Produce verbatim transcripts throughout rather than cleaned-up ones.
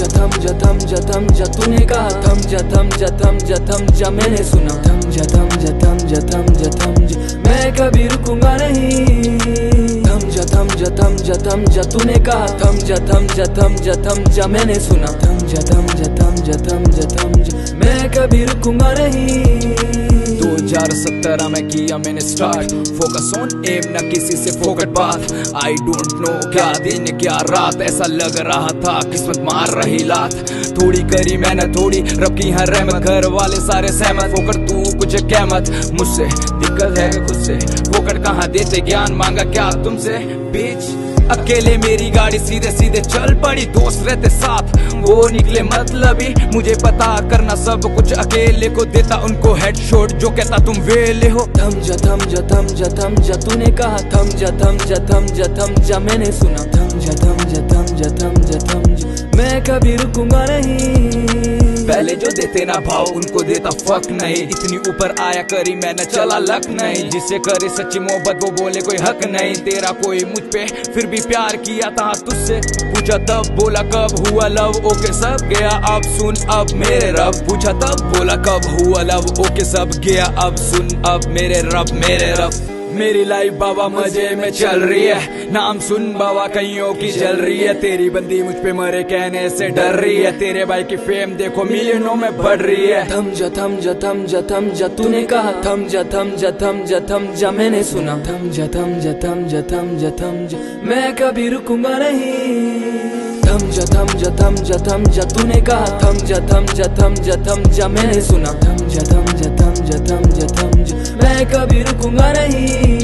जा थम जा थम जा थम जा, तूने कहा थम जा थम जा थम जा थम जा, मैंने सुना थम जा थम जा थम जा थम जा थम जा, मैं कभी रुकूंगा नहीं। थम जा थम जा थम जा थम जा, तूने कहा थम जा थम जा थम जा थम जा, मैंने सुना थम जा थम जा थम जा थम जा थम जा, मैं कभी रुकूंगा नहीं। दो हजार सत्रह में किया मैंने स्टार्ट, फोकस ऑन एम ना किसी से फोकट बात। आई डोंट नो क्या दिन क्या रात, ऐसा लग रहा था किस्मत मार रही लात। थोड़ी करी मैंने थोड़ी, रब की हर रहमत, घर वाले सारे सहमत। फोकट तू कुछ कहमत, मुझसे दिक्कत है खुद से, फोकट कहाँ देते ज्ञान, मांगा क्या तुमसे बीच। अकेले मेरी गाड़ी सीधे सीधे चल पड़ी, दोस्त रहते साथ वो निकले मतलबी। मुझे पता करना सब कुछ अकेले को देता उनको हेडशॉट, जो कहता तुम वेले हो। थम जा थम जा थम जा थम जा, तूने कहा थम जा थम जा थम जा थम जा, मैंने सुना थम जा थम जा थम जा थम जा थम जा, मैं कभी रुकूंगा नहीं। पहले जो देते ना भाव उनको देता फक नहीं, इतनी ऊपर आया करी मैंने चला लक नहीं। जिसे करे सच्ची मोहब्बत वो बोले कोई हक नहीं, तेरा कोई मुझ पे फिर भी प्यार किया था तुझसे। पूछा तब बोला कब हुआ लव, ओके सब गया अब सुन अब मेरे रब। पूछा तब बोला कब हुआ लव, ओके सब गया अब सुन अब मेरे रब मेरे रब। मेरी लाइफ बाबा मजे में चल रही है, नाम सुन बाबा कईयों की जल रही है। तेरी बंदी मुझ पे मरे कहने से डर रही है, तेरे भाई की फेम देखो मिलियनों में बढ़ रही है। थम जा थम जा थम जा थम जा, तूने कहा थम जा थम जा थम जा थम जा, मैंने सुना थम जा थम जा थम जा थम जा थम जा, मैं कभी रुकूंगा नहीं। थम जा थम जा थम जा थम जा, तूने कहा थम जा थम जा थम जा थम जा, मैंने सुना थम जा थम जा थम जा थम जा थम जा, मैं कभी रुकूंगा नहीं।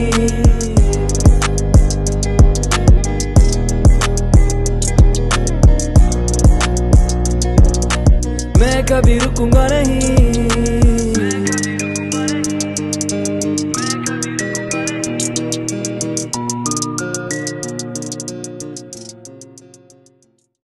मैं कभी रुकूंगा नहीं।